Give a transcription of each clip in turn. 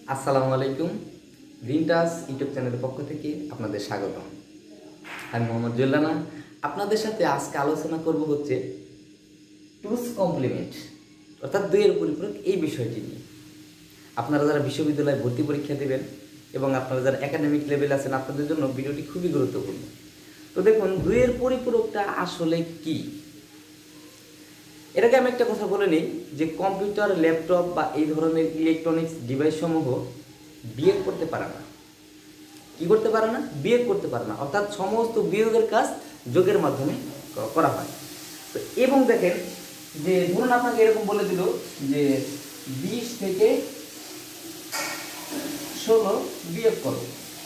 আসসালামু আলাইকুম। 2's YouTube চ্যানেলের পক্ষ থেকে আপনাদের স্বাগতম। আমি মোহাম্মদ জুয়েল আপনাদের সাথে আজকে আলোচনা করব হচ্ছে 2's কমপ্লিমেন্ট অর্থাৎ দুইয়ের পরিপূরক এই বিষয়টি নিয়ে। আপনারা যারা বিশ্ববিদ্যালয়ে ভর্তি পরীক্ষা দেবেন এবং আপনারা যারা একাডেমিক লেভেল আছেন আপনাদের জন্য ভিডিওটি খুবই গুরুত্বপূর্ণ। তো দেখুন দুইয়ের পরিপূরকটা আসলে কি। এটাকে আমি একটা কথা বলে নিই যে কম্পিউটার, ল্যাপটপ বা এই ধরনের ইলেকট্রনিক্স ডিভাইস সমূহ বিয়োগ করতে পারে না। কি করতে পারে না? বিয়োগ করতে পারে না, অর্থাৎ সমস্ত বিয়োগের কাজ যোগের মাধ্যমে করা হয়। তো এবং দেখেন যে ধরুন আপনাকে এরকম বলে দিল যে 20 থেকে 16 বিয়োগ করো,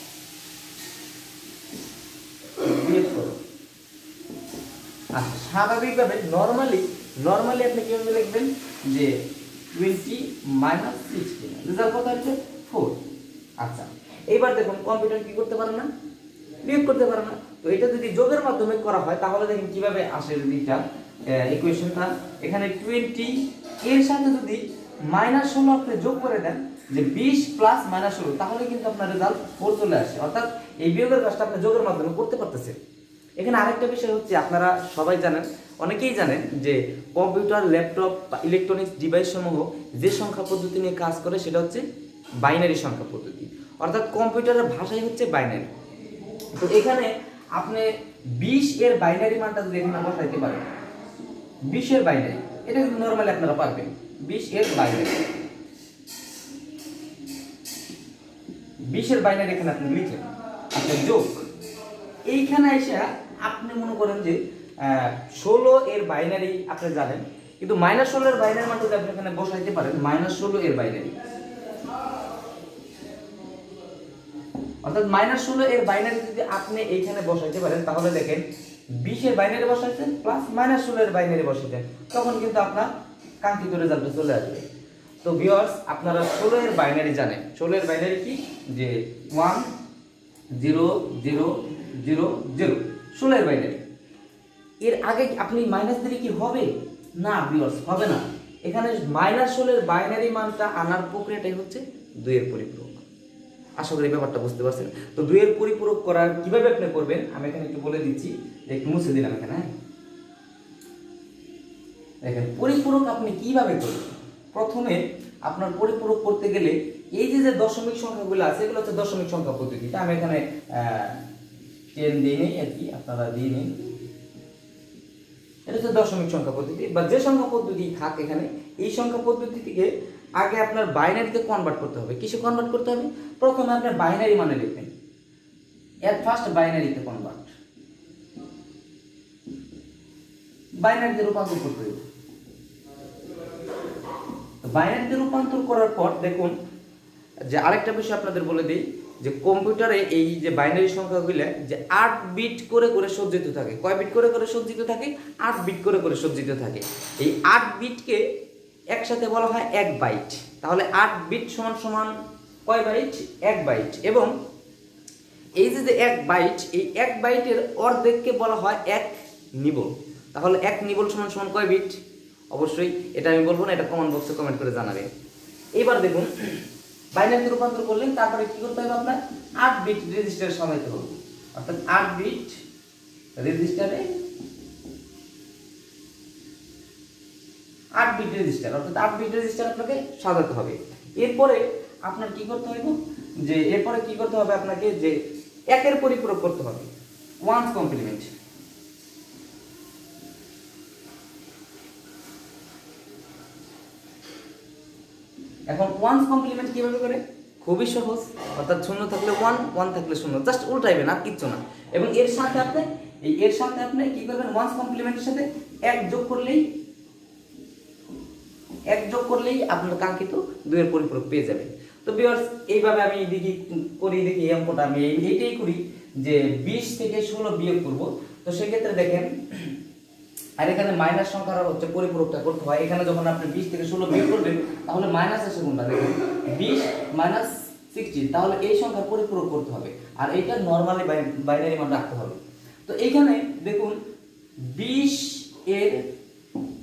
আচ্ছা স্বাভাবিকভাবে নর্মালি আপনি কিভাবে লিখবেন যে 20 - 16 রেজাল্ট কত হচ্ছে 4। আচ্ছা এইবার দেখুন কম্পিউটার কি করতে পারে না? বিয়োগ করতে পারে না। তো এটা যদি যোগের মাধ্যমে করা হয় তাহলে দেখেন কিভাবে আসে এটা ইকুয়েশনটা। এখানে 20 এর সাথে যদি -16 আপনি যোগ করে দেন যে 20 প্লাস -16 তাহলে কিন্তু আপনার রেজাল্ট 4 চলে আসে, অর্থাৎ এই বিয়োগের কাজটা আপনি যোগের মাধ্যমে করতে পারতেছেন। এখানে আরেকটা বিষয় হচ্ছে আপনারা সবাই জানেন, অনেকেই জানেন যে কম্পিউটার, ল্যাপটপ বা ইলেকট্রনিক্স ডিভাইস সমূহ যে সংখ্যা পদ্ধতি নিয়ে কাজ করে সেটা হচ্ছে বাইনারি সংখ্যা পদ্ধতি, অর্থাৎ কম্পিউটারের ভাষাই হচ্ছে বাইনারি। তো এখানে আপনি 20 এর বাইনারি মানটা যদি এখানে বসাইতে পারেন, 20 এর বাইনারি, এটা কিন্তু নরমালি আপনারা পারবেন। 20 এর বাইনারি, 20 এর বাইনারি এখানে আপনি লিখলেন, আপনি যোগ এইখানে এসে আপনি মনে করেন যে 16 এর বাইনারি আপনি জানেন, কিন্তু -16 এর বাইনারি মানটা যদি আপনি এখানে বসাইতে পারেন, -16 এর বাইনারি, অর্থাৎ -16 এর বাইনারি যদি আপনি এইখানে বসাইতে পারেন তাহলে দেখেন 20 এর বাইনারি বসাইছেন প্লাস -16 এর বাইনারি বসাইছেন, তখন কিন্তু আপনার কাঙ্ক্ষিত রেজাল্ট চলে আসবে। তো ভিউয়ার্স আপনারা 16 এর বাইনারি জানেন। 16 এর বাইনারি কি? যে 1 0 0 0 0, 16 এর বাইনারি। এর আগে আপনি মাইনাস দিলে কি হবে? না ভিউয়ার্স, হবে না। এখানে -16 এর বাইনারি মানটা আনার প্রক্রিয়াটাই হচ্ছে 2 এর পরিপূরক। আশা করি ব্যাপারটা বুঝতে পারছেন। তো 2 এর পরিপূরক করার কিভাবে আপনি করবেন আমি এখানে একটু বলে দিচ্ছি, যে একটু মুছে দিলাম এখানে। দেখেন পরিপূরক আপনি কিভাবে করবেন। প্রথমে আপনার পরিপূরক করতে গেলে এই যে দশমিক সংখ্যাগুলো আছে এগুলো হচ্ছে দশমিক সংখ্যা পদ্ধতিটা। আমি এখানে 10 দিয়ে নেই আর কি, আপনারা দিয়ে নিন। এটা হচ্ছে দশমিক সংখ্যা পদ্ধতি বা যে সংখ্যা পদ্ধতি থাক এখানে, এই সংখ্যা পদ্ধতি থেকে আগে আপনার বাইনারিতে কনভার্ট করতে হবে। কিসে কনভার্ট করতে হবে? প্রথমে আপনি বাইনারি মানে লিখবেন, এর ফার্স্ট বাইনারিতে কনভার্ট, বাইনারিতে রূপান্তর করতে হবে। বাইনারিতে রূপান্তর করার পর দেখুন যে আরেকটা বিষয় আপনাদের বলে দিই, যে কম্পিউটারে এই যে বাইনারি সংখ্যাগুলো যে 8 বিট করে করে সজ্জিত থাকে। কয় বিট করে করে সজ্জিত থাকে? 8 বিট করে করে সজ্জিত থাকে। এই 8 বিটকে একসাথে বলা হয় 1 বাইট। তাহলে 8 বিট সমান সমান কয় বাইট? 1 বাইট। এবং এই যে 1 বাইট, এই 1 বাইটের অর্ধেককে বলা হয় 1 নিবল। তাহলে 1 নিবল সমান সমান কয় বিট? অবশ্যই এটা আমি বলবো না, এটা কমেন্ট বক্সে কমেন্ট করে জানাবেন। এবার দেখুন বাইনারিতে রূপান্তর করলেন, তারপরে কি করতে হবে? আপনার 8 বিট রেজিস্টারে সাজাতে হবে, অর্থাৎ 8 বিট রেজিস্টারে 8 বিট রেজিস্টার, অর্থাৎ 8 বিট রেজিস্টার আপনাকে সাজাতে হবে। এরপরে আপনার কি করতে হবে? যে এরপরে কি করতে হবে আপনাকে? যে একের পরিপূরক করতে হবে, 1's কমপ্লিমেন্ট। এখন 1's কমপ্লিমেন্ট কিভাবে করে? খুবই সহজ, অর্থাৎ 0 থাকলে 1, 1 থাকলে 0, জাস্ট উল্টাইবেন আর কিচ্ছু না। এবং এর সাথে আপনি কি করবেন? 1's কমপ্লিমেন্টের সাথে 1 যোগ করলেই আপনার কাঙ্ক্ষিত 2 এর পরিপূরক পেয়ে যাবেন। তো ভিউয়ার্স এইভাবে আমি দেখি এই অঙ্কটা আমি এইটাই করি যে 20 থেকে 16 বিয়োগ করব। তো সেক্ষেত্রে দেখেন আর এখানে মাইনাস সংখ্যার হচ্ছে পরিপূরকটা করতে হয়। এখানে যখন আপনি 20 থেকে 16 বিয়োগ করবেন তাহলে মাইনাস আসে কোনটা? দেখেন 20 - 16, তাহলে এই সংখ্যার পরিপূরক করতে হবে আর এটা নরমালি বাইনারি মান রাখতে হবে। তো এখানে দেখুন 20 এর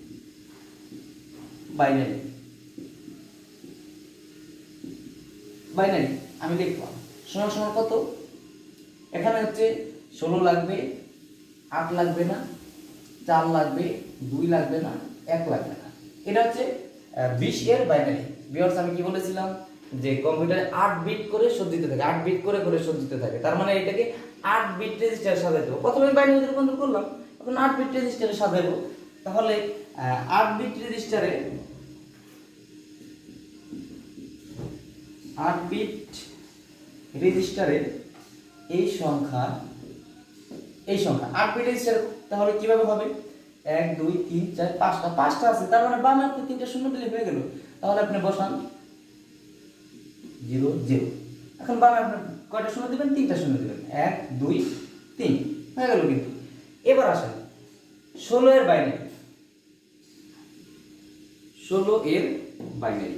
বাইনারি বাইনারি আমি লিখলাম সমান সমান কত, এখানে হচ্ছে 16 লাগবে, 8 লাগবে না, 4 লাগবে, 2 লাগবে না, 1 লাগবে না। এটা হচ্ছে 20 এর বাইনারি। ভিউয়ার্স আমি কি বলেছিলাম যে কম্পিউটারে 8 বিট করে সজ্জিত থাকে, 8 বিট করে করে সজ্জিত থাকে, তার মানে এটাকে 8 বিট রেজিস্টারে সাজাতে হবে। প্রথমে বাইনারিতে রূপান্তর করলাম, এখন 8 বিট রেজিস্টারে সাজাবো। তাহলে 8 বিট রেজিস্টারে 8 বিট রেজিস্টারে এই সংখ্যা 8 বিট রেজিস্টার তাহলে কিভাবে হবে, 1 2 3 4 5টা আছে, তার মানে বামে আপনি 3টা শূন্য দিলে হয়ে গেল। তাহলে আপনি বসান 0 0। এখন বামে আপনি কয়টা শূন্য দিবেন, 3টা শূন্য দিবেন, 1 2 3 হয়ে গেল। কিন্তু এবার আসেন 16 এর বাইনারি, 16 এর বাইনারি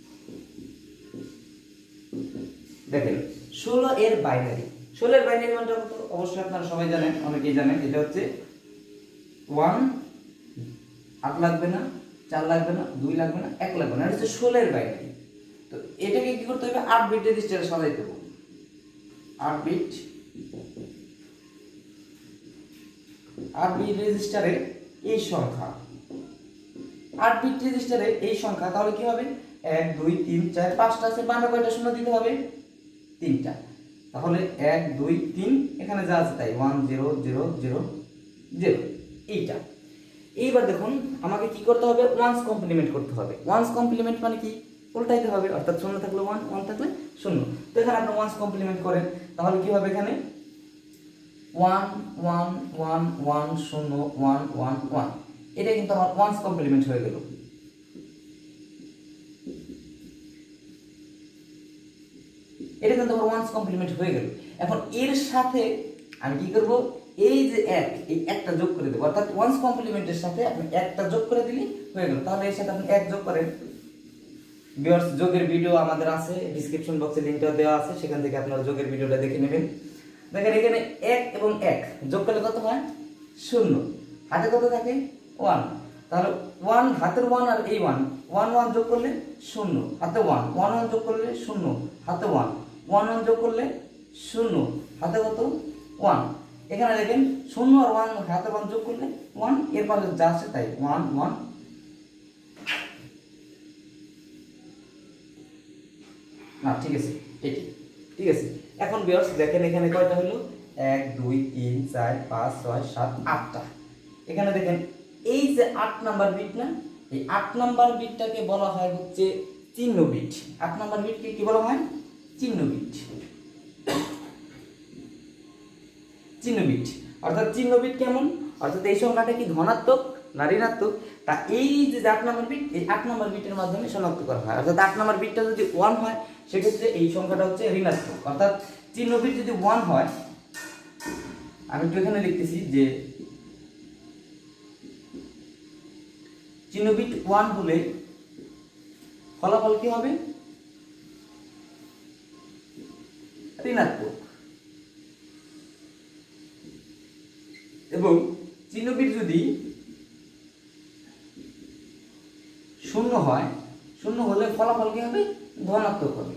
দেখেন, 16 এর বাইনারি, 16 এর বাইনারি মানটা কত অবশ্যই আপনারা সবাই জানেন, অনেকেই জানেন। এটা হচ্ছে 1, 8 লাগবে না, 4 লাগবে না, 2 লাগবে না, 1 লাগবে না, এটা হচ্ছে 16 এর বাইনারি। তো এটাকে কি করতে হবে, 8 বিট রেজিস্টারে সাজাইতে হবে। 8 বিট রেজিস্টারে এই সংখ্যা, 8 বিট রেজিস্টারে এই সংখ্যা, তাহলে কি হবে, 1 2 3 4 5টা আছে, বামে কয়টা শূন্য দিতে হবে, 3টা। তাহলে 1 2 3 এখানে যা আছে তাই 1 0 0 0 0 এইটা। এইবার দেখুন আমাকে কি করতে হবে, ওয়ান্স কমপ্লিমেন্ট করতে হবে। ওয়ান্স কমপ্লিমেন্ট মানে কি, উল্টাইতে হবে, অর্থাৎ 0 থাকলে 1, 1 থাকলে 0। তো এখানে আপনি ওয়ান্স কমপ্লিমেন্ট করেন, তাহলে কি হবে, এখানে 1 1 1 1 0 1 1 1, এটা কিন্তু আমার ওয়ান্স কমপ্লিমেন্ট হয়ে গেল। এটা কিন্তু আমার ওয়ান্স কমপ্লিমেন্ট হয়ে গেল। এখন এর সাথে আমি কি করব, এই যে 1, এই একটা যোগ করে দেব, অর্থাৎ ওয়ান্স কমপ্লিমেন্টের সাথে আপনি একটা যোগ করে দিলে হয়ে গেল। তাহলে এর সাথে আপনি 1 যোগ করেন। ভিউয়ার্স যোগের ভিডিও আমাদের আছে, ডেসক্রিপশন বক্সে লিংকটা দেওয়া আছে, সেখান থেকে আপনারা যোগের ভিডিওটা দেখে নেবেন। দেখেন এখানে 1 এবং 1 যোগ করলে কত হয়, 0, হাতে কত থাকে, 1। তাহলে 1 হাতের 1 আর এই 1 1 1 যোগ করলে 0, হাতে 1 1 1 যোগ করলে 0, হাতে 1 1 1 যোগ করলে 0, হাতে কত, 1। এখানে দেখেন 0 আর 1 হাতে 1 যোগ করলে 1, এর পাশে যা আছে তাই 1 1। না ঠিক আছে, এটি ঠিক আছে। এখন ভিউয়ার্স দেখেন এখানে কয়টা হলো, 1 2 3 4 5 6 7 8টা। এখানে দেখেন এই যে 8 নাম্বার বিট না, এই 8 নাম্বার বিটটাকে বলা হয় হচ্ছে চিহ্ন বিট। 8 নাম্বার বিটকে কি বলা হয়, চিহ্ন বিট। চিহ্ন বিট অর্থাৎ চিহ্ন বিট কেমন, অর্থাৎ এই সংখ্যাটা কি ধনাত্মক না ঋণাত্মক, তা এই যে 8 নাম্বার বিট, এই 8 নাম্বার বিটের মাধ্যমে শনাক্ত করা হয়। অর্থাৎ 8 নাম্বার বিটটা যদি 1 হয় সেক্ষেত্রে এই সংখ্যাটা হচ্ছে ঋণাত্মক। অর্থাৎ চিহ্ন বিট যদি 1 হয়, আমি একটু এখানে লিখতেছি যে চিহ্ন বিট 1 হলে ফলাফল কি হবে, ঋণাত্মক। এবং চিহ্ন বিট যদি 0 হয়, 0 হলে ফলাফল কি হবে, ধনাত্মক হবে।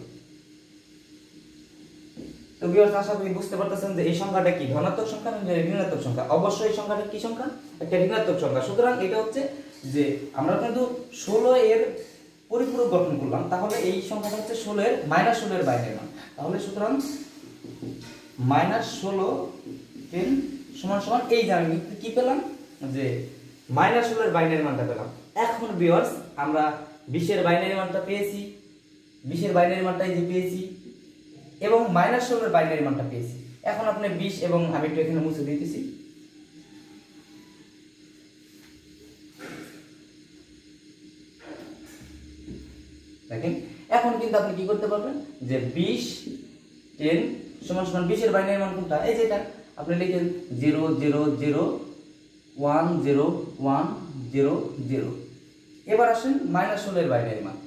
তো ভিউয়ার্স আশা করি বুঝতে পারতেছেন যে এই সংখ্যাটা কি ধনাত্মক সংখ্যা না ঋণাত্মক সংখ্যা। অবশ্যই এই সংখ্যাটা কি সংখ্যা, একটা ঋণাত্মক সংখ্যা। সুতরাং এটা হচ্ছে যে আমরা কিন্তু 16 এর পরিপূরক গঠন করলাম, তাহলে এই সংখ্যাটা হচ্ছে 16 এর -16 এর বাইনারি মান। তাহলে সুতরাং -16 10 সমান সমান এই যে আমি কি পেলাম, যে -16 এর বাইনারি মানটা পেলাম। এখন ভিউয়ার্স আমরা 20 এর বাইনারি মানটা পেয়েছি, 20 এর বাইনারি মানটা এই যে পেয়েছি, এবং -16 এর বাইনারি মানটা পেয়েছি। এখন আপনি 20 এবং আমি একটু এখানে মুছে দিতেছি, দেখেন এখন কিন্তু আপনি কি করতে পারবেন, যে 20 10 সমান সমান 20 এর বাইনারি মান কোনটা, এই যে এটা আপনি লিখেন 0 0 0 1 0 1 0 0। এবার আসেন -16 এর বাইনারি মান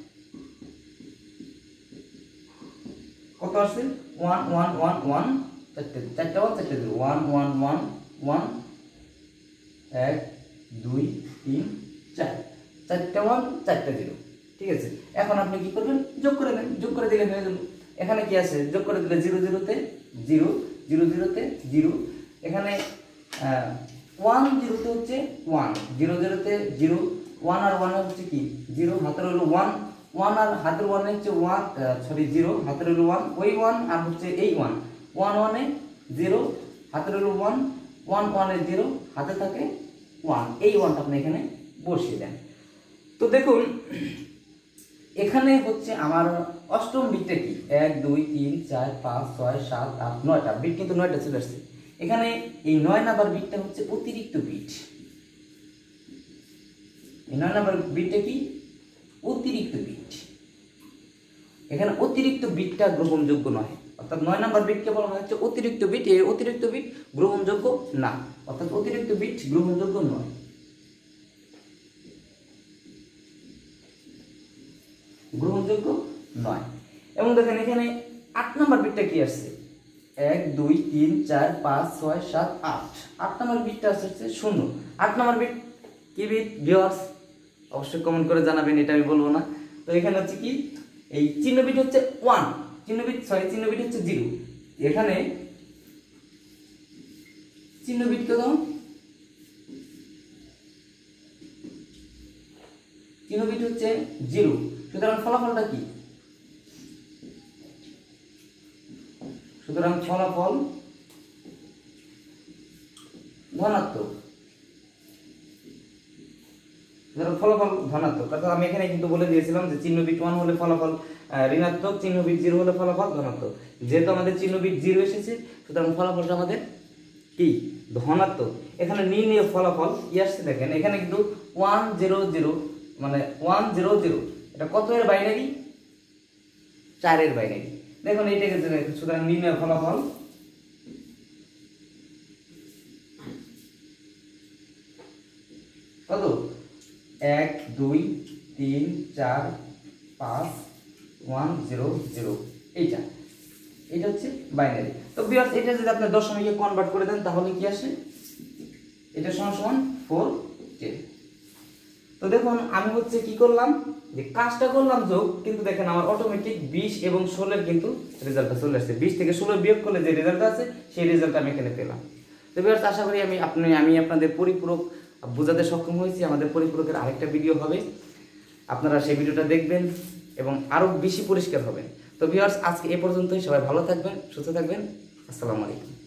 কত আসছে, 1 1 1 1 চারটা 1 চারটা 0 1 1 1 1 1 2 3 4 চারটা 1 চারটা 0। ঠিক আছে, এখন আপনি কি করবেন, যোগ করে দেন, যোগ করে দিলে হয়ে গেল। এখানে কি আছে যোগ করে দিলে 0 0 তে 0 0 0 তে 0 এখানে 1 0 তে হচ্ছে 1 0 0 তে 0 1 আর 1 হচ্ছে কি 0 হাতের হলো 1 1 আর হাতের 1 হচ্ছে 1 সরি 0 হাতের হলো 1 ওই 1 আর হচ্ছে এই 1 1 1 এ 0 হাতের হলো 1 1 1 এ 0 হাতে থাকে 1 এই 1টা আপনি এখানে বসিয়ে দেন। তো দেখুন এখানে হচ্ছে আমার অষ্টম বিটটা কি 1 2 3 4 5 6 7 8 9টা বিট কিন্তু 9টা চলে আসছে। এখানে এই 9 নাম্বার বিটটা হচ্ছে অতিরিক্ত বিট। এই 9 নাম্বার বিটটা কি অতিরিক্ত বিট। এখানে অতিরিক্ত বিটটা গ্রহণযোগ্য নয়, অর্থাৎ 9 নাম্বার বিটকে বলা হয় হচ্ছে অতিরিক্ত বিট। এই অতিরিক্ত বিট গ্রহণযোগ্য না, অর্থাৎ অতিরিক্ত বিট গ্রহণযোগ্য নয়। গ্রহণযোগ্য নয়। এবং দেখেন এখানে 8 নাম্বার বিটটা কি আসছে 1 2 3 4 5 6 7 8 8 নাম্বার বিটটা আসছে 0। 8 নাম্বার বিট কি বিট ভিউয়ার্স অবশ্যই কমেন্ট করে জানাবেন, এটা আমি বলবো না। তো এখানে হচ্ছে কি এই চিহ্ন বিট হচ্ছে 1, চিহ্ন বিট হচ্ছে 0। এখানে চিহ্ন বিট কত চিহ্ন বিট হচ্ছে 0, সুতরাং ফলাফলটা কি সুতরাং ফলাফল ধনাত্মক। ফলাফল ধনাত্মক, অর্থাৎ আমি এখানে কিন্তু বলে দিয়েছিলাম যে চিহ্ন বিট 1 হলে ফলাফল ঋণাত্মক, চিহ্ন বিট 0 হলে ফলাফল ধনাত্মক। যেহেতু আমাদের চিহ্ন বিট 0 এসেছে সুতরাং ফলাফলটা আমাদের কি ধনাত্মক। এখানে নির্ণয় ফলাফল কি আসছে দেখেন এখানে কিন্তু 1 0 0 মানে 1 0 0 এটা কত এর বাইনারি 4 এর বাইনারি। দেখুন এইটাকে সুতরাং নির্ণয় ফলাফল কত 1 2 3 4 5 1 0 0 এটা হচ্ছে বাইনারি। তো ভিউয়ার্স এটা যদি আপনি দশমিকে কনভার্ট করে দেন তাহলে কি আসে এটা সমান 4 10। তো দেখুন আমি হচ্ছে কি করলাম যে কাজটা করলাম যোগ, কিন্তু দেখেন আমার অটোমেটিক 20 এবং 16 এর কিন্তু রেজাল্টটা চলে আসছে। 20 থেকে 16 বিয়োগ করলে যে রেজাল্ট আছে সেই রেজাল্ট আমি এখানে পেলাম। তো ভিউয়ার্স আশা করি আমি আপনাদের পরিপূরক বোঝাতে সক্ষম হয়েছি। আমাদের পরিপূরকের আরেকটা ভিডিও হবে, আপনারা সেই ভিডিওটা দেখবেন এবং আরো বেশি পরিষ্কার হবেন। তো ভিউয়ার্স আজকে এ পর্যন্তই, সবাই ভালো থাকবেন, সুস্থ থাকবেন, আসসালামু আলাইকুম।